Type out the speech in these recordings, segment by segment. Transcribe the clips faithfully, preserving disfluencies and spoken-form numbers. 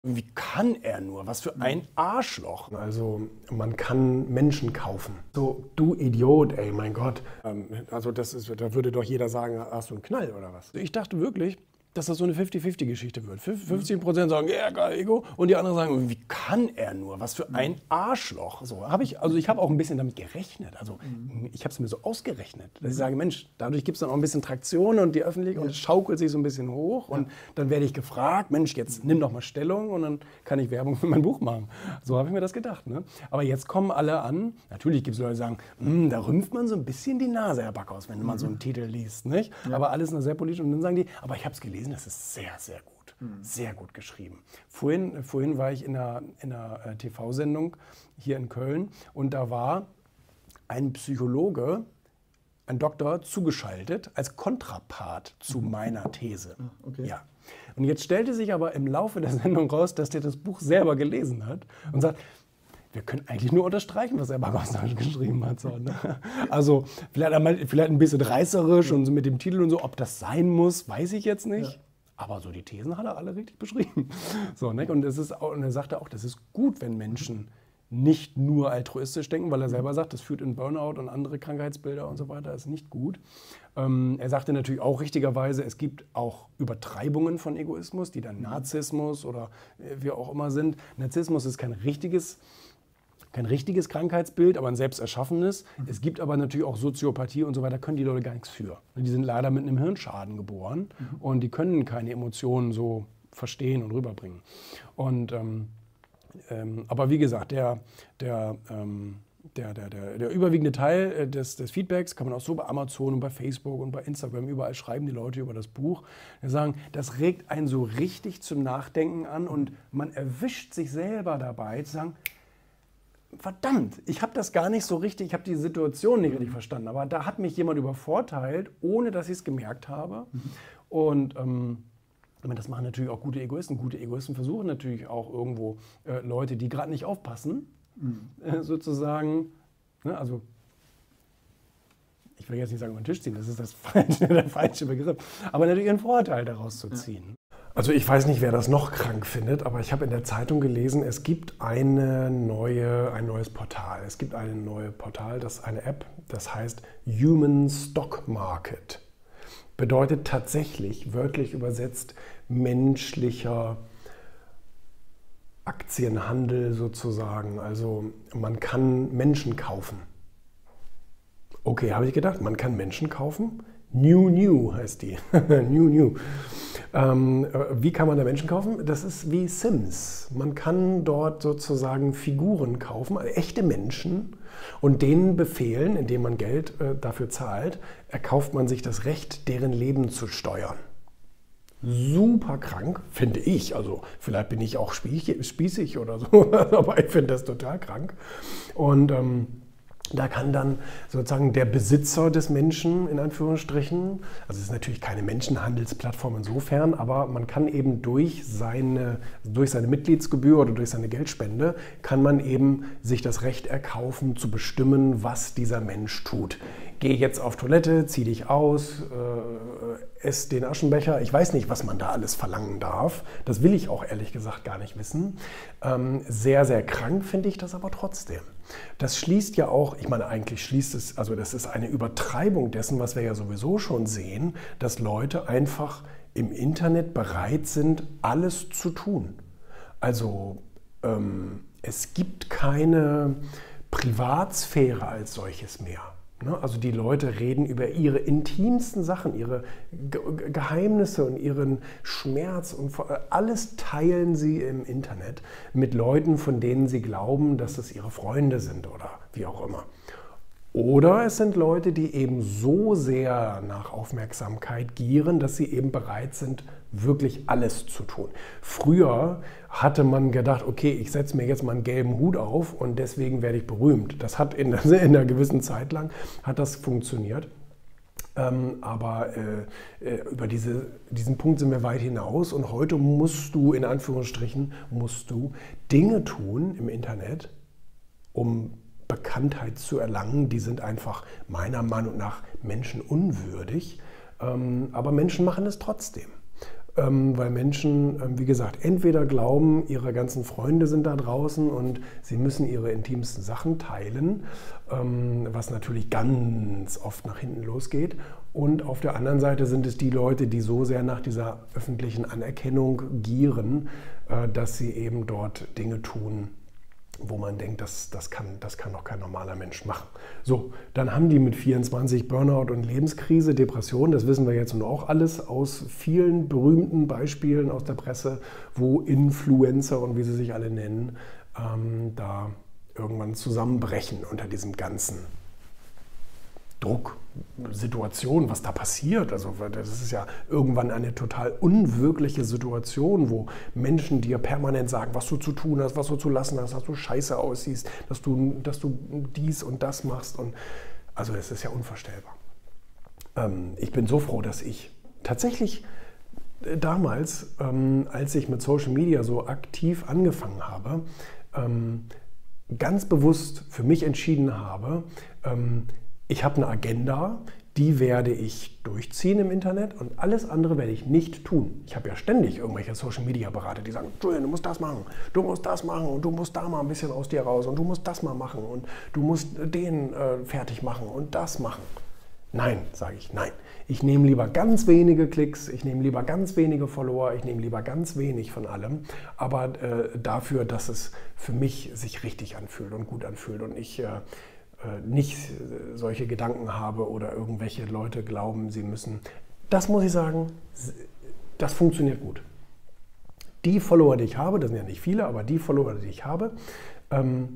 Wie kann er nur? Was für ein Arschloch. Also man kann Menschen kaufen. So, du Idiot, ey, mein Gott. Ähm, also das ist, da würde doch jeder sagen, hast du einen Knall oder was? Ich dachte wirklich, dass das so eine fifty fifty Geschichte wird. fünfzig Prozent sagen, ja, geil, Ego. Und die anderen sagen, wie kann er nur? Was für ein Arschloch. So, hab ich, also ich habe auch ein bisschen damit gerechnet. Also ich habe es mir so ausgerechnet, dass ich sage, Mensch, dadurch gibt es dann auch ein bisschen Traktion und die Öffentlichkeit und es schaukelt sich so ein bisschen hoch. Und dann werde ich gefragt, Mensch, jetzt nimm doch mal Stellung und dann kann ich Werbung für mein Buch machen. So habe ich mir das gedacht. Ne? Aber jetzt kommen alle an. Natürlich gibt es Leute, die sagen, da rümpft man so ein bisschen die Nase, Herr Backhaus, wenn man so einen Titel liest. Nicht? Ja. Aber alles nur sehr politisch. Und dann sagen die, aber ich habe es gelesen. Das ist sehr, sehr gut. Mhm. Sehr gut geschrieben. Vorhin, vorhin war ich in einer, in einer T V-Sendung hier in Köln und da war ein Psychologe, ein Doktor, zugeschaltet als Kontrapart zu meiner These. Okay. Ja. Und jetzt stellte sich aber im Laufe der Sendung raus, dass der das Buch selber gelesen hat und sagt, wir können eigentlich nur unterstreichen, was er Backhaus geschrieben hat. So, ne? Also vielleicht, einmal, vielleicht ein bisschen reißerisch und so mit dem Titel und so, ob das sein muss, weiß ich jetzt nicht. Ja. Aber so die Thesen hat er alle richtig beschrieben. So, ne? Und, es ist auch, und er sagte auch, das ist gut, wenn Menschen nicht nur altruistisch denken, weil er selber sagt, das führt in Burnout und andere Krankheitsbilder und so weiter, ist nicht gut. Ähm, er sagte natürlich auch richtigerweise, es gibt auch Übertreibungen von Egoismus, die dann Narzissmus oder wie auch immer sind. Narzissmus ist kein richtiges Kein richtiges Krankheitsbild, aber ein selbst erschaffenes. Mhm. Es gibt aber natürlich auch Soziopathie und so weiter, können die Leute gar nichts für. Die sind leider mit einem Hirnschaden geboren mhm. und die können keine Emotionen so verstehen und rüberbringen. Und, ähm, ähm, aber wie gesagt, der, der, ähm, der, der, der, der überwiegende Teil des, des Feedbacks kann man auch so bei Amazon und bei Facebook und bei Instagram, überall schreiben die Leute über das Buch. Die sagen, das regt einen so richtig zum Nachdenken an und man erwischt sich selber dabei zu sagen, verdammt, ich habe das gar nicht so richtig, ich habe die Situation nicht richtig verstanden, aber da hat mich jemand übervorteilt, ohne dass ich es gemerkt habe. Mhm. Und ähm, das machen natürlich auch gute Egoisten. Gute Egoisten versuchen natürlich auch irgendwo äh, Leute, die gerade nicht aufpassen, mhm. äh, sozusagen, ne, also ich will jetzt nicht sagen, über den Tisch ziehen, das ist das falsche, der falsche Begriff, aber natürlich einen Vorteil daraus zu ziehen. Ja. Also ich weiß nicht, wer das noch krank findet, aber ich habe in der Zeitung gelesen, es gibt eine neue, ein neues Portal. Es gibt eine neue Portal, das ist eine App, das heißt Human Stock Market. Bedeutet tatsächlich, wörtlich übersetzt, menschlicher Aktienhandel sozusagen. Also man kann Menschen kaufen. Okay, habe ich gedacht, man kann Menschen kaufen? New New heißt die. New New. Ähm, wie kann man da Menschen kaufen? Das ist wie Sims. Man kann dort sozusagen Figuren kaufen, also echte Menschen, und denen befehlen, indem man Geld äh, dafür zahlt, erkauft man sich das Recht, deren Leben zu steuern. Super krank, finde ich. Also vielleicht bin ich auch spießig oder so, aber ich finde das total krank. Und ähm, da kann dann sozusagen der Besitzer des Menschen, in Anführungsstrichen, also es ist natürlich keine Menschenhandelsplattform insofern, aber man kann eben durch seine, durch seine Mitgliedsgebühr oder durch seine Geldspende, kann man eben sich das Recht erkaufen, zu bestimmen, was dieser Mensch tut. Geh jetzt auf Toilette, zieh dich aus, äh, ess den Aschenbecher. Ich weiß nicht, was man da alles verlangen darf. Das will ich auch ehrlich gesagt gar nicht wissen. Ähm, sehr, sehr krank finde ich das aber trotzdem. Das schließt ja auch, ich meine, eigentlich schließt es, also das ist eine Übertreibung dessen, was wir ja sowieso schon sehen, dass Leute einfach im Internet bereit sind, alles zu tun. Also ähm, es gibt keine Privatsphäre als solches mehr. Also die Leute reden über ihre intimsten Sachen, ihre Geheimnisse und ihren Schmerz und alles teilen sie im Internet mit Leuten, von denen sie glauben, dass es ihre Freunde sind oder wie auch immer. Oder es sind Leute, die eben so sehr nach Aufmerksamkeit gieren, dass sie eben bereit sind, wirklich alles zu tun. Früher hatte man gedacht, okay, ich setze mir jetzt mal einen gelben Hut auf und deswegen werde ich berühmt. Das hat in, in einer gewissen Zeit lang hat das funktioniert. Ähm, aber äh, äh, über diese, diesen Punkt sind wir weit hinaus und heute musst du, in Anführungsstrichen, musst du Dinge tun im Internet, um Bekanntheit zu erlangen. Die sind einfach meiner Meinung nach menschenunwürdig, ähm, aber Menschen machen es trotzdem. ähm, weil Menschen, ähm, wie gesagt, entweder glauben, ihre ganzen Freunde sind da draußen und sie müssen ihre intimsten Sachen teilen, ähm, was natürlich ganz oft nach hinten losgeht. Und auf der anderen Seite sind es die Leute, die so sehr nach dieser öffentlichen Anerkennung gieren, äh, dass sie eben dort Dinge tun, wo man denkt, das, das, kann, das kann doch kein normaler Mensch machen. So, dann haben die mit vierundzwanzig Burnout und Lebenskrise, Depression, das wissen wir jetzt nun auch alles aus vielen berühmten Beispielen aus der Presse, wo Influencer und wie sie sich alle nennen, ähm, da irgendwann zusammenbrechen unter diesem ganzen Druck, Situation, was da passiert. Also das ist ja irgendwann eine total unwirkliche Situation, wo Menschen dir permanent sagen, was du zu tun hast, was du zu lassen hast, dass du scheiße aussiehst, dass du, dass du dies und das machst. Und also es ist ja unvorstellbar. Ähm, ich bin so froh, dass ich tatsächlich damals, ähm, als ich mit Social Media so aktiv angefangen habe, ähm, ganz bewusst für mich entschieden habe, ähm, ich habe eine Agenda, die werde ich durchziehen im Internet und alles andere werde ich nicht tun. Ich habe ja ständig irgendwelche Social-Media-Berater, die sagen, Julian, du musst das machen, du musst das machen und du musst da mal ein bisschen aus dir raus und du musst das mal machen und du musst den äh, fertig machen und das machen. Nein, sage ich, nein. Ich nehme lieber ganz wenige Klicks, ich nehme lieber ganz wenige Follower, ich nehme lieber ganz wenig von allem, aber äh, dafür, dass es für mich sich richtig anfühlt und gut anfühlt und ich äh, nicht solche Gedanken habe oder irgendwelche Leute glauben, sie müssen. Das muss ich sagen, das funktioniert gut. Die Follower, die ich habe, das sind ja nicht viele, aber die Follower, die ich habe, ähm,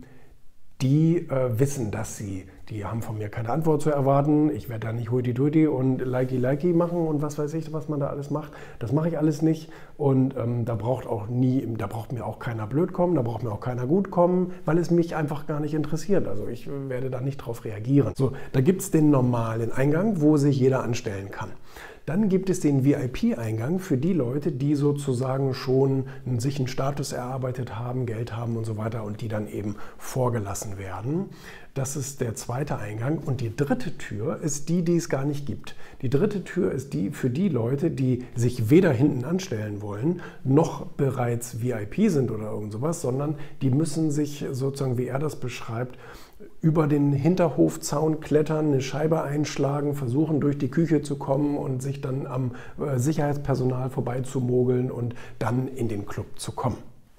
die äh, wissen, dass sie, die haben von mir keine Antwort zu erwarten. Ich werde da nicht huidi-duidi und likey-likey machen und was weiß ich, was man da alles macht. Das mache ich alles nicht und ähm, da braucht auch nie, da braucht mir auch keiner blöd kommen, da braucht mir auch keiner gut kommen, weil es mich einfach gar nicht interessiert. Also ich werde da nicht drauf reagieren. So, da gibt es den normalen Eingang, wo sich jeder anstellen kann. Dann gibt es den V I P-Eingang für die Leute, die sozusagen schon sich einen Status erarbeitet haben, Geld haben und so weiter und die dann eben vorgelassen werden. Das ist der zweite Eingang. Und die dritte Tür ist die, die es gar nicht gibt. Die dritte Tür ist die für die Leute, die sich weder hinten anstellen wollen, noch bereits V I P sind oder irgend sowas, sondern die müssen sich sozusagen, wie er das beschreibt, über den Hinterhofzaun klettern, eine Scheibe einschlagen, versuchen durch die Küche zu kommen und sich dann am Sicherheitspersonal vorbeizumogeln und dann in den Club zu kommen.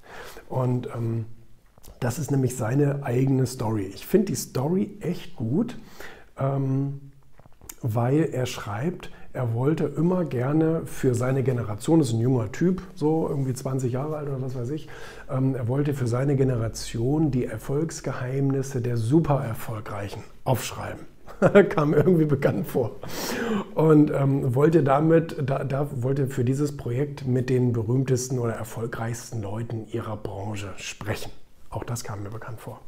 Und ähm, das ist nämlich seine eigene Story. Ich finde die Story echt gut, ähm, weil er schreibt, er wollte immer gerne für seine Generation, das ist ein junger Typ, so irgendwie zwanzig Jahre alt oder was weiß ich, ähm, er wollte für seine Generation die Erfolgsgeheimnisse der Supererfolgreichen aufschreiben. Kam irgendwie bekannt vor. Und ähm, wollte damit, da, da wollte für dieses Projekt mit den berühmtesten oder erfolgreichsten Leuten ihrer Branche sprechen. Auch das kam mir bekannt vor.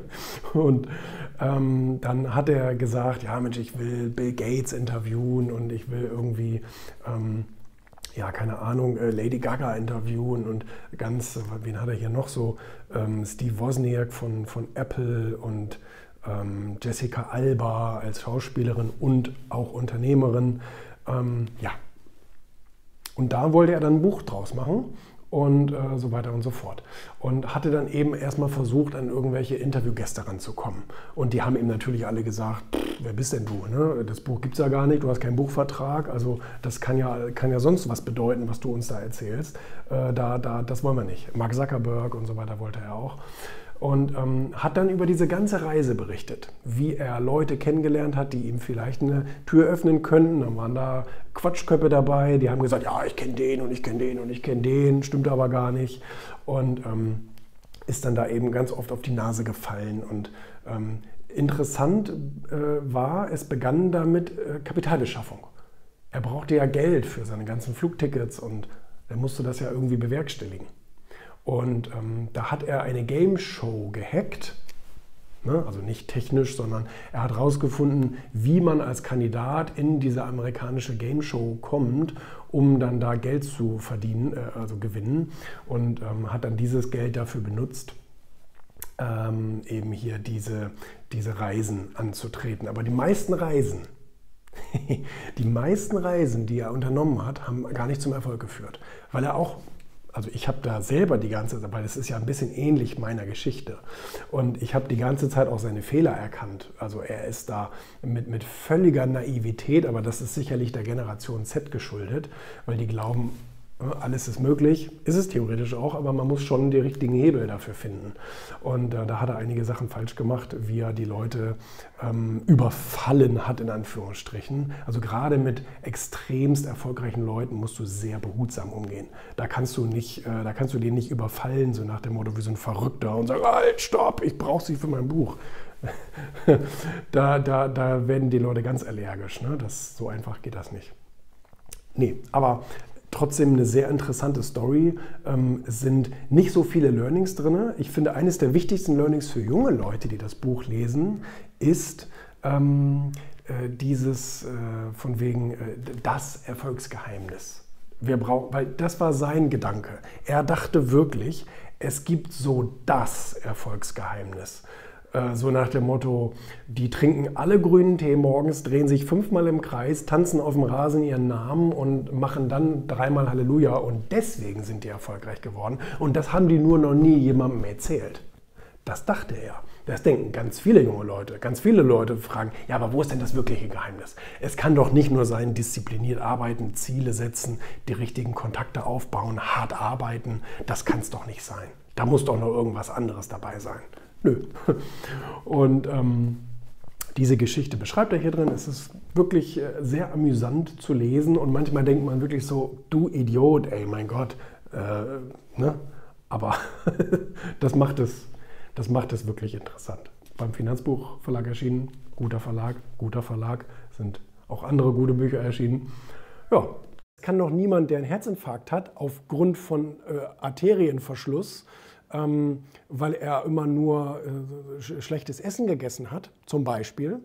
Und ähm, dann hat er gesagt, ja Mensch, ich will Bill Gates interviewen und ich will irgendwie, ähm, ja keine Ahnung, äh, Lady Gaga interviewen und ganz, wen hat er hier noch so, ähm, Steve Wozniak von, von Apple und ähm, Jessica Alba als Schauspielerin und auch Unternehmerin. Ähm, ja. Und da wollte er dann ein Buch draus machen. Und äh, so weiter und so fort. Und hatte dann eben erstmal versucht, an irgendwelche Interviewgäste ranzukommen. Und die haben ihm natürlich alle gesagt, wer bist denn du? Ne? Das Buch gibt es ja gar nicht, du hast keinen Buchvertrag, also das kann ja, kann ja sonst was bedeuten, was du uns da erzählst. Äh, da, da, das wollen wir nicht. Mark Zuckerberg und so weiter wollte er auch. Und ähm, hat dann über diese ganze Reise berichtet, wie er Leute kennengelernt hat, die ihm vielleicht eine Tür öffnen könnten. Dann waren da Quatschköpfe dabei, die haben gesagt, ja, ich kenne den und ich kenne den und ich kenne den, stimmt aber gar nicht. Und ähm, ist dann da eben ganz oft auf die Nase gefallen. Und ähm, interessant äh, war, es begann damit äh, Kapitalbeschaffung. Er brauchte ja Geld für seine ganzen Flugtickets und er musste das ja irgendwie bewerkstelligen. Und ähm, da hat er eine Game Show gehackt, ne? Also nicht technisch, sondern er hat herausgefunden, wie man als Kandidat in diese amerikanische Game Show kommt, um dann da Geld zu verdienen, äh, also gewinnen. Und ähm, hat dann dieses Geld dafür benutzt, ähm, eben hier diese, diese Reisen anzutreten. Aber die meisten Reisen Die meisten Reisen, die er unternommen hat, haben gar nicht zum Erfolg geführt. Weil er auch, also ich habe da selber die ganze Zeit, weil das ist ja ein bisschen ähnlich meiner Geschichte. Und ich habe die ganze Zeit auch seine Fehler erkannt. Also er ist da mit, mit völliger Naivität, aber das ist sicherlich der Generation Z geschuldet, weil die glauben, alles ist möglich, ist es theoretisch auch, aber man muss schon die richtigen Hebel dafür finden. Und äh, da hat er einige Sachen falsch gemacht, wie er die Leute ähm, überfallen hat, in Anführungsstrichen. Also gerade mit extremst erfolgreichen Leuten musst du sehr behutsam umgehen. Da kannst du nicht, äh, da kannst du den nicht überfallen, so nach dem Motto wie so ein Verrückter und sagen, halt, stopp, ich brauche sie für mein Buch. da, da, da werden die Leute ganz allergisch. Ne? Das, so einfach geht das nicht. Nee, aber trotzdem eine sehr interessante Story. Ähm, es sind nicht so viele Learnings drin. Ich finde, eines der wichtigsten Learnings für junge Leute, die das Buch lesen, ist ähm, äh, dieses äh, von wegen äh, das Erfolgsgeheimnis. Wir brauchen, weil das war sein Gedanke. Er dachte wirklich, es gibt so das Erfolgsgeheimnis. So nach dem Motto, die trinken alle grünen Tee morgens, drehen sich fünfmal im Kreis, tanzen auf dem Rasen ihren Namen und machen dann dreimal Halleluja und deswegen sind die erfolgreich geworden. Und das haben die nur noch nie jemandem erzählt. Das dachte er. Das denken ganz viele junge Leute. Ganz viele Leute fragen, ja, aber wo ist denn das wirkliche Geheimnis? Es kann doch nicht nur sein, diszipliniert arbeiten, Ziele setzen, die richtigen Kontakte aufbauen, hart arbeiten. Das kann es doch nicht sein. Da muss doch noch irgendwas anderes dabei sein. Nö. Und ähm, diese Geschichte beschreibt er hier drin. Es ist wirklich äh, sehr amüsant zu lesen und manchmal denkt man wirklich so, du Idiot, ey, mein Gott. Äh, ne? Aber das macht es, das macht es wirklich interessant. Beim Finanzbuchverlag erschienen, guter Verlag, guter Verlag, sind auch andere gute Bücher erschienen. Ja. Es kann doch niemand, der einen Herzinfarkt hat, aufgrund von äh, Arterienverschluss, Ähm, weil er immer nur äh, sch schlechtes Essen gegessen hat, zum Beispiel,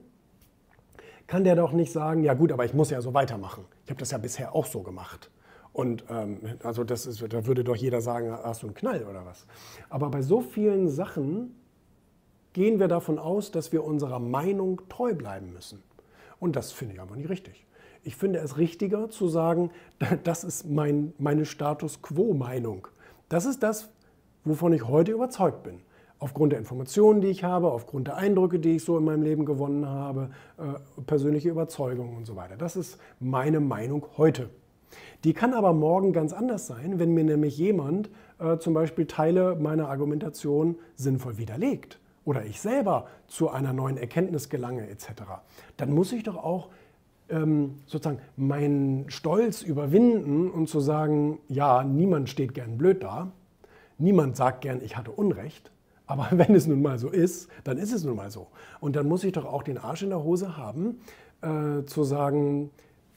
kann der doch nicht sagen, ja gut, aber ich muss ja so weitermachen. Ich habe das ja bisher auch so gemacht. Und ähm, also das ist, da würde doch jeder sagen, hast du einen Knall oder was. Aber bei so vielen Sachen gehen wir davon aus, dass wir unserer Meinung treu bleiben müssen. Und das finde ich aber nicht richtig. Ich finde es richtiger zu sagen, das ist mein, meine Status-Quo-Meinung. Das ist das, wovon ich heute überzeugt bin. Aufgrund der Informationen, die ich habe, aufgrund der Eindrücke, die ich so in meinem Leben gewonnen habe, äh, persönliche Überzeugungen und so weiter. Das ist meine Meinung heute. Die kann aber morgen ganz anders sein, wenn mir nämlich jemand äh, zum Beispiel Teile meiner Argumentation sinnvoll widerlegt oder ich selber zu einer neuen Erkenntnis gelange et cetera. Dann muss ich doch auch ähm, sozusagen meinen Stolz überwinden und zu sagen, ja, niemand steht gern blöd da. Niemand sagt gern, ich hatte Unrecht, aber wenn es nun mal so ist, dann ist es nun mal so. Und dann muss ich doch auch den Arsch in der Hose haben, äh, zu sagen,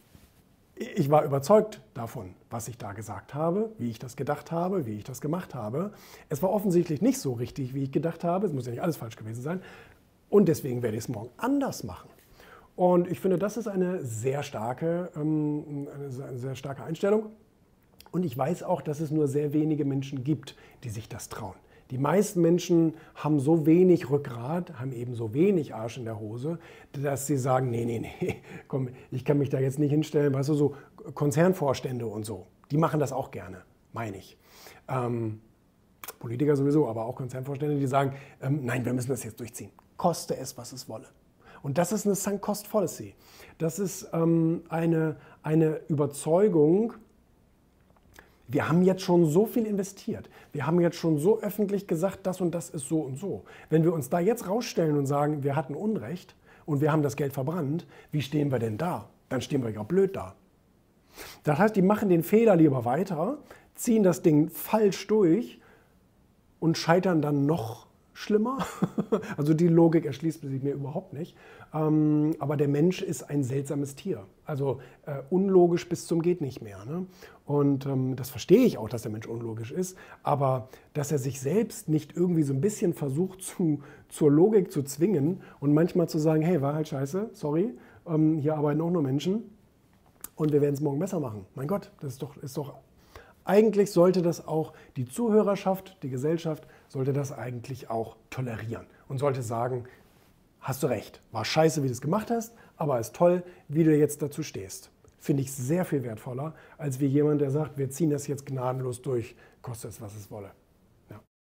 ich war überzeugt davon, was ich da gesagt habe, wie ich das gedacht habe, wie ich das gemacht habe. Es war offensichtlich nicht so richtig, wie ich gedacht habe. Es muss ja nicht alles falsch gewesen sein. Und deswegen werde ich es morgen anders machen. Und ich finde, das ist eine sehr starke, ähm, eine sehr starke Einstellung. Und ich weiß auch, dass es nur sehr wenige Menschen gibt, die sich das trauen. Die meisten Menschen haben so wenig Rückgrat, haben eben so wenig Arsch in der Hose, dass sie sagen, nee, nee, nee, komm, ich kann mich da jetzt nicht hinstellen. Weißt du, so Konzernvorstände und so, die machen das auch gerne, meine ich. Ähm, Politiker sowieso, aber auch Konzernvorstände, die sagen, ähm, nein, wir müssen das jetzt durchziehen. Koste es, was es wolle. Und das ist eine Sunk-Cost-Fallacy. Das ist ähm, eine, eine Überzeugung. Wir haben jetzt schon so viel investiert. Wir haben jetzt schon so öffentlich gesagt, das und das ist so und so. Wenn wir uns da jetzt rausstellen und sagen, wir hatten Unrecht und wir haben das Geld verbrannt, wie stehen wir denn da? Dann stehen wir ja blöd da. Das heißt, die machen den Fehler lieber weiter, ziehen das Ding falsch durch und scheitern dann noch schlimmer. Also die Logik erschließt sich mir überhaupt nicht. Ähm, aber der Mensch ist ein seltsames Tier. Also äh, unlogisch bis zum geht nicht mehr. Ne? Und ähm, das verstehe ich auch, dass der Mensch unlogisch ist. Aber dass er sich selbst nicht irgendwie so ein bisschen versucht zu, zur Logik zu zwingen und manchmal zu sagen, hey, war halt scheiße, sorry, ähm, hier arbeiten auch nur Menschen und wir werden es morgen besser machen. Mein Gott, das ist doch, ist doch eigentlich sollte das auch die Zuhörerschaft, die Gesellschaft, sollte das eigentlich auch tolerieren und sollte sagen, hast du recht, war scheiße, wie du es gemacht hast, aber ist toll, wie du jetzt dazu stehst. Finde ich sehr viel wertvoller, als wie jemand, der sagt, wir ziehen das jetzt gnadenlos durch, koste es, was es wolle.